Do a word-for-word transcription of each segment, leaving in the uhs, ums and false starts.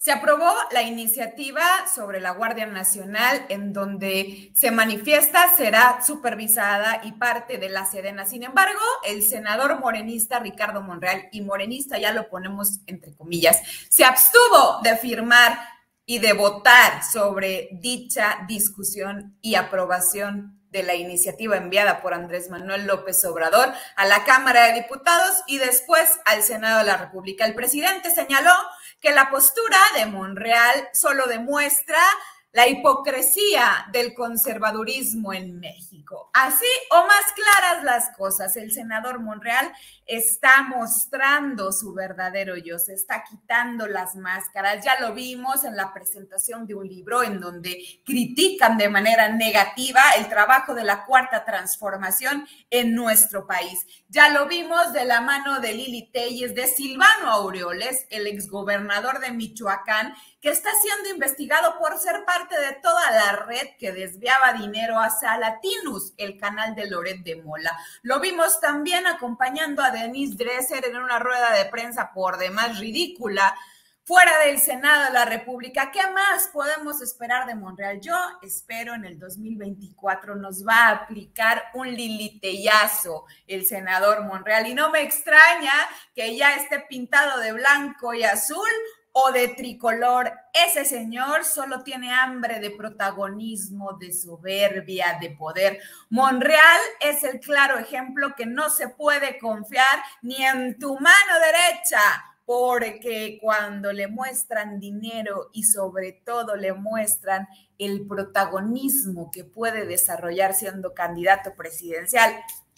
Se aprobó la iniciativa sobre la Guardia Nacional, en donde se manifiesta será supervisada y parte de la Sedena. Sin embargo, el senador morenista Ricardo Monreal, y morenista ya lo ponemos entre comillas, se abstuvo de firmar y de votar sobre dicha discusión y aprobación de la iniciativa enviada por Andrés Manuel López Obrador a la Cámara de Diputados y después al Senado de la República. El presidente señaló que la postura de Monreal solo demuestra la hipocresía del conservadurismo en México. Así o más claras las cosas, el senador Monreal está mostrando su verdadero yo, se está quitando las máscaras. Ya lo vimos en la presentación de un libro en donde critican de manera negativa el trabajo de la Cuarta Transformación en nuestro país. Ya lo vimos de la mano de Lili Téllez, de Silvano Aureoles, el exgobernador de Michoacán, que está siendo investigado por ser parte de toda la red que desviaba dinero hacia Latinus, el canal de Loret de Mola. Lo vimos también acompañando a Denise Dresser en una rueda de prensa por demás ridícula, fuera del Senado de la República. ¿Qué más podemos esperar de Monreal? Yo espero en el dos mil veinticuatro nos va a aplicar un lilitellazo el senador Monreal, y no me extraña que ya esté pintado de blanco y azul o de tricolor. Ese señor solo tiene hambre de protagonismo, de soberbia, de poder. Monreal es el claro ejemplo que no se puede confiar ni en tu mano derecha, porque cuando le muestran dinero y sobre todo le muestran el protagonismo que puede desarrollar siendo candidato presidencial,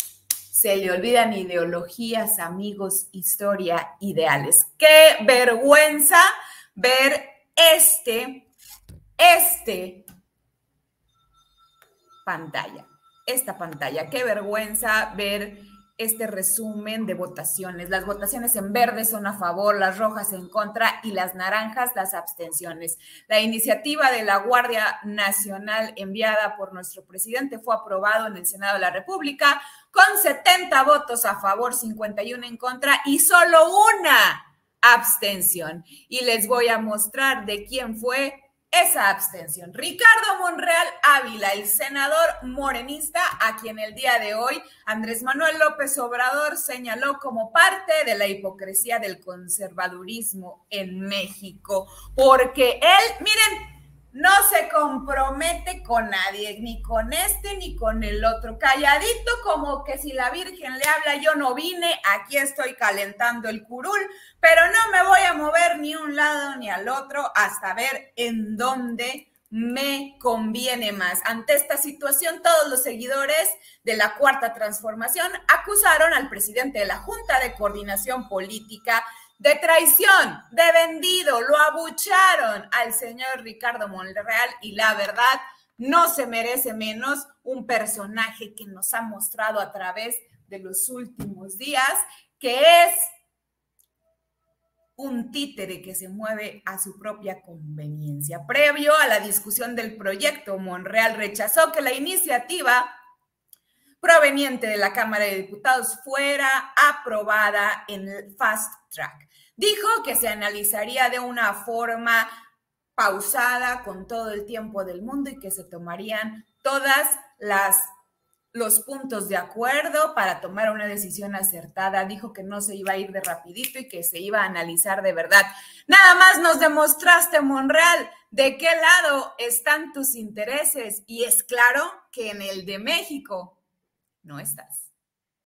se le olvidan ideologías, amigos, historia, ideales. ¡Qué vergüenza ver este, este pantalla! Esta pantalla, qué vergüenza ver este resumen de votaciones. Las votaciones en verde son a favor, las rojas en contra y las naranjas las abstenciones. La iniciativa de la Guardia Nacional enviada por nuestro presidente fue aprobado en el Senado de la República con setenta votos a favor, cincuenta y uno en contra y solo una abstención. Y les voy a mostrar de quién fue esa abstención. Ricardo Monreal Ávila, el senador morenista, a quien el día de hoy Andrés Manuel López Obrador señaló como parte de la hipocresía del conservadurismo en México, porque él, miren, no se compromete con nadie, ni con este ni con el otro, calladito como que si la Virgen le habla, yo no vine, aquí estoy calentando el curul, pero no me voy a mover ni un lado ni al otro hasta ver en dónde me conviene más. Ante esta situación, todos los seguidores de la Cuarta Transformación acusaron al presidente de la Junta de Coordinación Política de traición, de vendido, lo abucharon al señor Ricardo Monreal, y la verdad no se merece menos un personaje que nos ha mostrado a través de los últimos días que es un títere que se mueve a su propia conveniencia. Previo a la discusión del proyecto, Monreal rechazó que la iniciativa proveniente de la Cámara de Diputados fuera aprobada en el fast track. Dijo que se analizaría de una forma pausada, con todo el tiempo del mundo, y que se tomarían todas las los puntos de acuerdo para tomar una decisión acertada. Dijo que no se iba a ir de rapidito y que se iba a analizar de verdad. Nada más nos demostraste, Monreal, de qué lado están tus intereses, y es claro que en el de México no estás.